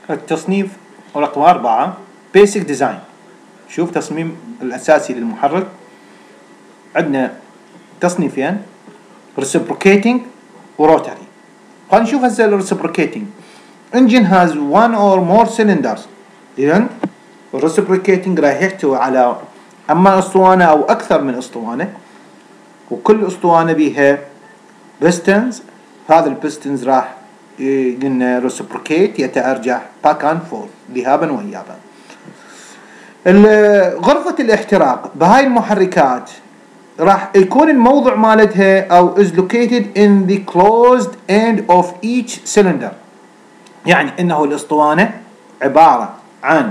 التصنيف رقم 4 Basic Design. شوف تصميم الأساسي للمحرك. عندنا تصنيفين Reciprocating وروتري. خلينا نشوف هسه الريسبروكيتنج. Engine has one or more cylinders. إذن الريسبروكيتنج راح يحتوي على أما أسطوانة أو أكثر من أسطوانة، وكل أسطوانة بيها pistons. هذا البيستنز راح قلنا reciprocate يتأرجح back and forth ذهابا وإيابا. غرفة الاحتراق بهاي المحركات راح يكون الموضع مالتها أو is located in the closed end of each cylinder. يعني إنه الأسطوانة عبارة عن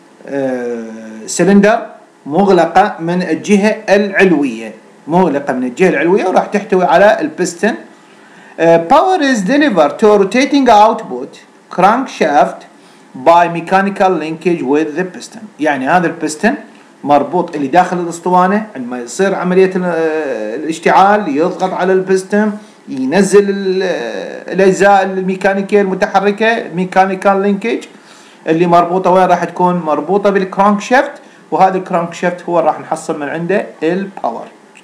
سلندر مغلقة من الجهة العلوية، وراح تحتوي على البستن. Power is delivered to a rotating output crankshaft by mechanical linkage with the piston. يعني هذا البستن مربوط اللي داخل الاسطوانة، عندما يصير عملية الاشتعال يضغط على البستن ينزل الأجزاء الميكانيكية المتحركة ميكانيكال لينكج اللي مربوطة وين راح تكون مربوطة بالكرانكشافت، وهذا الكرانكشافت هو راح نحصل من عنده الباور.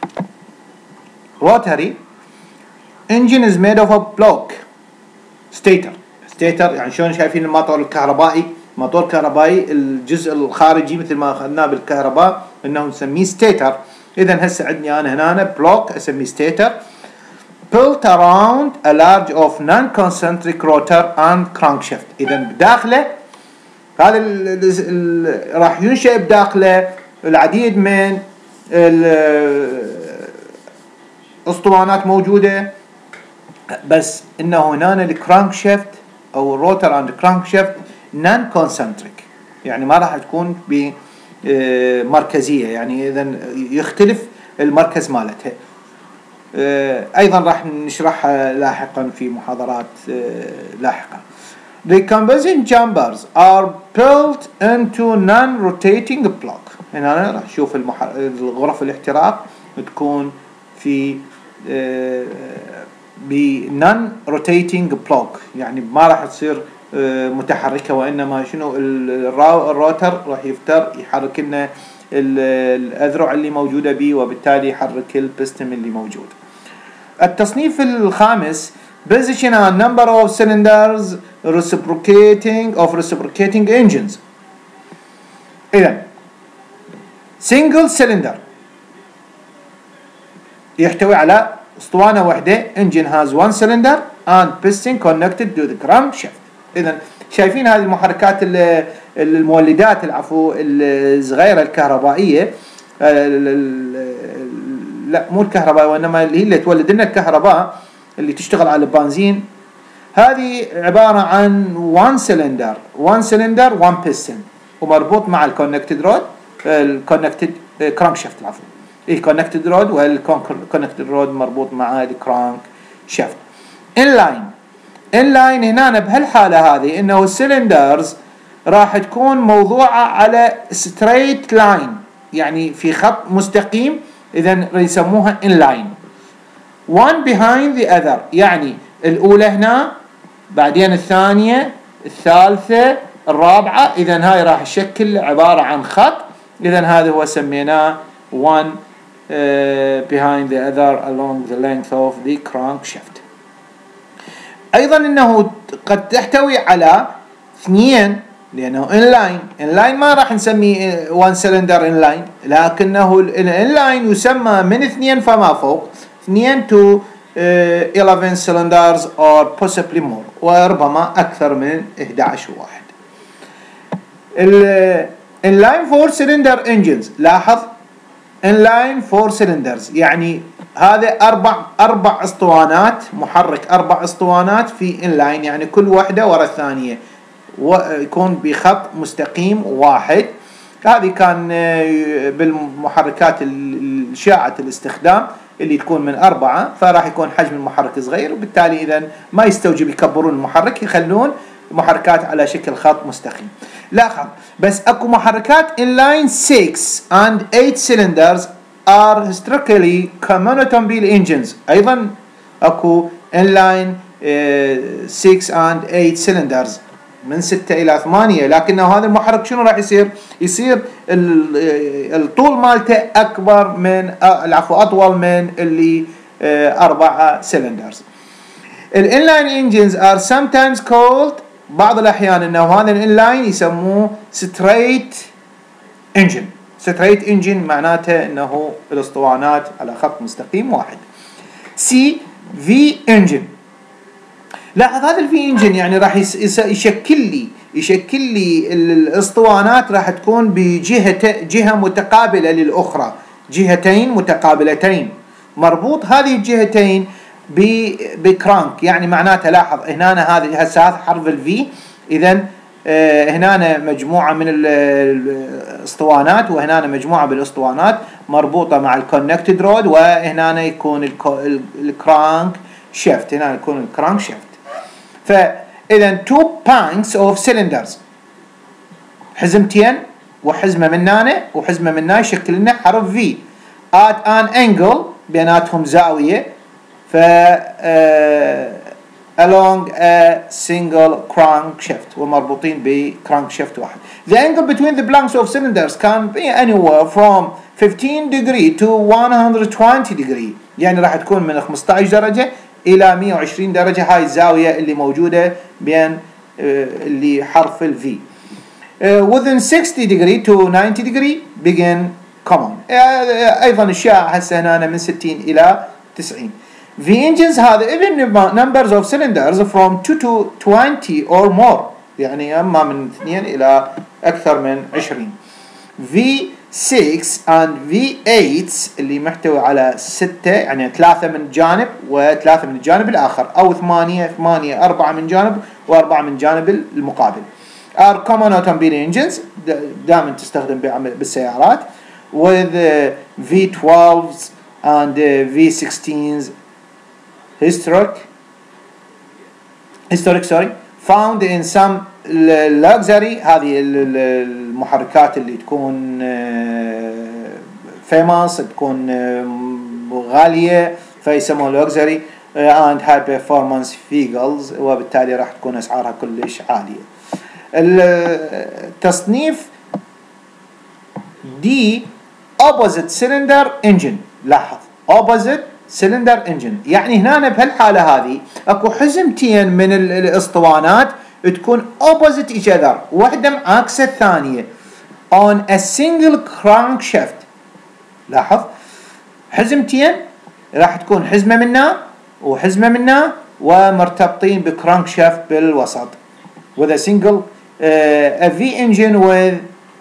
روتري engine is made of a block stator يعني شلون شايفين الموتور الكهربائي، موتور كهربائي الجزء الخارجي مثل ما اخذناه بالكهرباء انه نسميه ستيتر. اذا هسه عندي انا هنا بلوك اسميه ستيتر built around a large of non-concentric rotor and crankshaft. اذا بداخله هذا راح ينشئ بداخله العديد من الاسطوانات موجوده، بس انه هنا الكرانكشافت او الروتر اند كرانكشافت نون كونسنتريك، يعني ما راح تكون بمركزيه، يعني اذا يختلف المركز مالتها. ايضا راح نشرحها لاحقا في محاضرات لاحقه. The combustion chambers are built into non-rotating block. هنا راح نشوف الغرف الاحتراق تكون في non rotating block، يعني ما راح تصير متحركة، وإنما شنو الروتر راح يحرك لنا الأذرع اللي موجودة به، وبالتالي يحرك البستم اللي موجود. التصنيف الخامس position and number of cylinders reciprocating engines. إذن single cylinder يحتوي على اسطوانة واحدة. engine has one cylinder and piston connected to the crankshaft. إذن شايفين هذه المحركات المولدات الصغيرة الكهربائية، لا مو الكهرباء وإنما اللي تولد لنا الكهرباء اللي تشتغل على البنزين، هذه عبارة عن one cylinder one piston ومربوط مع الكونكتد رود الكونكتد كرانكشافت الكونكتد رود، والكونكتد رود مربوط مع الكرانك شافت. inline هنا بهالحالة هذه انه السلندرز راح تكون موضوعة على straight line، يعني في خط مستقيم، اذا يسموها inline one behind the other، يعني الاولى هنا بعدين الثانية الثالثة الرابعة، اذا هاي راح تشكل عبارة عن خط، اذا هذا هو سميناه one behind the other along the length of the crankshaft. ايضا انه قد تحتوي على اثنين، لانه inline ما راح نسميه one cylinder inline، لكنه الانلاين يسمى من 2 فما فوق، 2 to 11 cylinders or possibly more، وربما اكثر من 11 واحد. inline 4 cylinder engines، لاحظ inline 4 cylinders يعني هذا اربع اسطوانات، محرك 4 اسطوانات في inline، يعني كل واحدة وراء الثانية ويكون بخط مستقيم واحد. هذه كان بالمحركات الشائعة الاستخدام اللي تكون من 4، فراح يكون حجم المحرك صغير، وبالتالي اذا ما يستوجب يكبرون المحرك، يخلون محركات على شكل خط مستقيم. لاحظ بس اكو محركات inline 6 and 8 cylinders are historically common automobile engines. ايضا اكو inline 6 and 8 cylinders من 6 إلى 8، لكنه هذا المحرك شنو راح يصير؟ يصير الطول مالته أكبر من العفو أطول من اللي 4 سلندرز. الانلاين انجنز are sometimes called بعض الأحيان إنه هذا الانلاين يسموه straight engine. straight engine معناته إنه الأسطوانات على خط مستقيم واحد. سي في انجن. لاحظ هذا الفي انجن يعني راح يشكل لي الاسطوانات راح تكون جهة متقابلة للأخرى، جهتين متقابلتين، مربوط هذه الجهتين بكرانك. يعني معناته لاحظ هنا هذا حرف الفي، إذن هنا مجموعة من الاسطوانات وهنا مجموعة بالاسطوانات مربوطة مع الكونكتد رود، وهنا يكون الكرانك شيفت، هنا يكون الكرانك شيفت. فإذا two banks of cylinders، حزمتين وحزمة من هنا وحزمة من هنا يشكل لنا حرف V at an angle، بيناتهم زاوية، along a single crankshaft، ومربوطين بcrankshaft واحد. The angle between the blanks of cylinders can be anywhere from 15 degree to 120 degree، يعني راح تكون من 15 درجة إلى 120 درجة. هاي الزاوية اللي موجودة بين اللي حرف ال V. Within 60 degree to 90 degree begin common. أيضا الشائع هسه هنا من 60 إلى 90. V engines هذا even numbers of cylinders from 2 to 20 or more، يعني أما من 2 إلى أكثر من 20. V6 and V8 اللي محتوي على 6، يعني 3 من جانب و3 من الجانب الآخر، أو 8 4 من جانب و4 من جانب المقابل. are common automobile engines، دائما تستخدم بالسيارات. with V12s and V16s historic found in some luxury، هذه المحركات اللي تكون famous، تكون غالية فيسموها luxury and high performance vehicles، وبالتالي راح تكون أسعارها كلش عالية. التصنيف دي opposite cylinder engine. لاحظ opposite cylinder engine، يعني هنا بهالحالة هذه اكو حزمتين من الاسطوانات تكون opposite each other، واحدة معاكسة الثانية on a single crankshaft. لاحظ حزمتين راح تكون حزمة منا وحزمة منا ومرتبطين بكرانكشافت بالوسط with a single a V engine with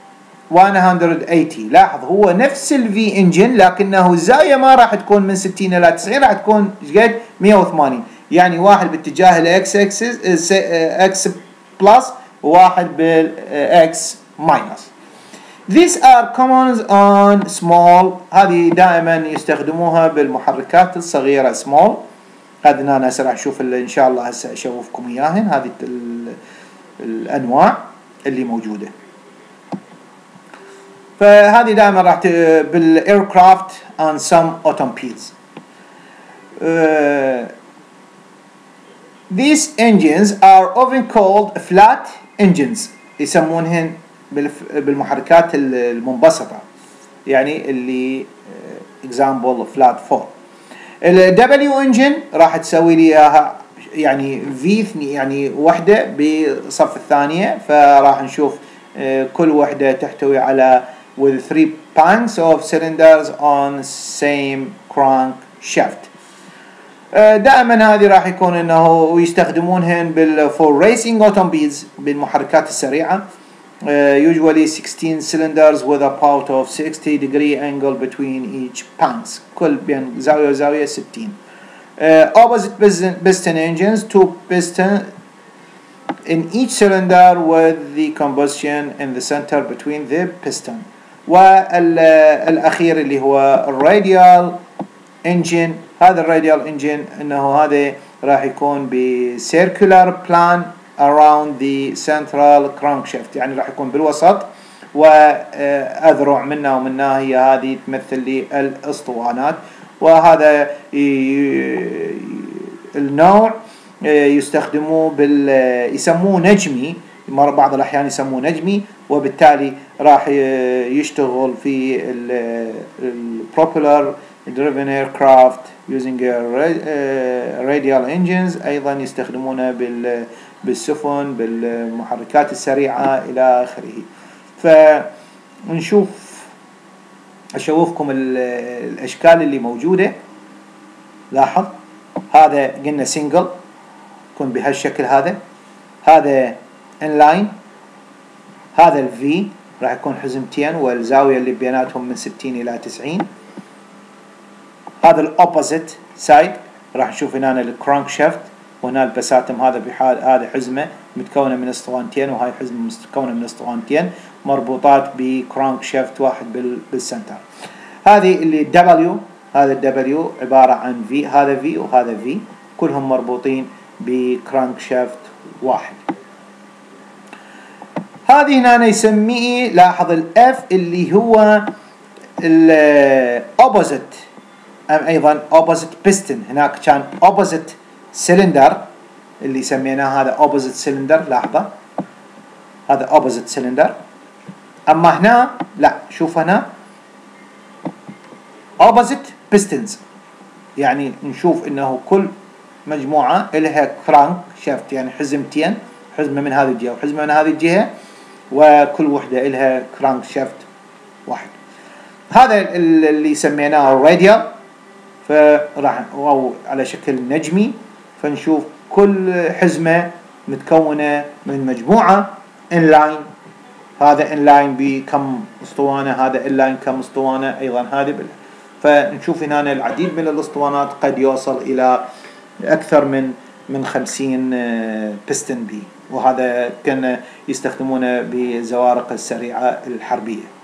180. لاحظ هو نفس ال V engine لكنه الزاوية ما راح تكون من 60 إلى 90، راح تكون قد 180، يعني واحد باتجاه الإكس X plus وواحد بالإكس minus. These are common on small، هذه دائما يستخدموها بالمحركات الصغيرة small. هذه أنا راح أشوف إن شاء الله هسه أشوفكم إياهن، هذه الأنواع اللي موجودة. فهذه دائما راح بالايركرافت and some automobiles. These engines are often called flat engines، يسمونهن بالمحركات المنبسطة، يعني اللي example flat 4. ال W engine راح تسوي لي اياها يعني V، يعني وحدة بصف الثانية، فراح نشوف كل وحدة تحتوي على with 3 banks of cylinders on same crankshaft. دائما هذه راح يكون انه يستخدمونهن for racing automobiles بالمحركات السريعة. usually 16 cylinders with a part of 60 degree angle between each banks، كل بين زاوية وزاوية 60. Opposite piston engines، 2 pistons in each cylinder with the combustion in the center between the piston. والأخير اللي هو الراديال engine. هذا الراديال engine انه هذا راح يكون بcircular plan around the central crankshaft، يعني راح يكون بالوسط، وأذرع منا ومنا هي هذه تمثل لي الاسطوانات. وهذا النوع يستخدموه يسموه نجمي، بعض الأحيان يسموه نجمي، وبالتالي راح يشتغل في البروبيلر driven aircraft using radial engines. أيضا يستخدمونه بالسفن، بالمحركات السريعة إلى آخره. فنشوف أشوفكم الأشكال اللي موجودة. لاحظ هذا قلنا سينجل يكون بهالشكل، هذا انلاين، هذا الفي راح يكون حزمتين والزاوية اللي بيناتهم من 60 إلى 90. هذا الأوبوزيت سايد راح نشوف هنا الكرانك شافت، وهنا البساتم. هذا بحال هذا حزمة متكونة من اسطوانتين، وهاي حزمة متكونة من اسطوانتين مربوطات بكرانك شافت واحد بالسنتر. هذه اللي دبليو، هذا الدبليو عبارة عن في، هذا في وهذا في، كلهم مربوطين بكرانك شافت واحد. هذه هنا يسميه، لاحظ الاف اللي هو الاوبوزيت، ايضا اوبوزيت بيستن. هناك كان اوبوزيت سلندر اللي سميناه هذا اوبوزيت سلندر، لاحظه هذا اوبوزيت سلندر. اما هنا لا، شوف هنا اوبوزيت بيستنز، يعني نشوف انه كل مجموعة لها كرانك شافت، يعني حزمتين، حزمة من هذه الجهة وحزمة من هذه الجهة، وكل وحدة لها كرانك شافت واحد. هذا اللي سميناه الراديال، فراح أو على شكل نجمي. فنشوف كل حزمة متكونة من مجموعة انلاين، هذا انلاين بكم اسطوانة، هذا انلاين كم اسطوانة، ايضا هذا فنشوف هنا العديد من الاسطوانات قد يوصل الى اكثر من 50 بيستن بي، وهذا كان يستخدمونه بزوارق السريعة الحربية.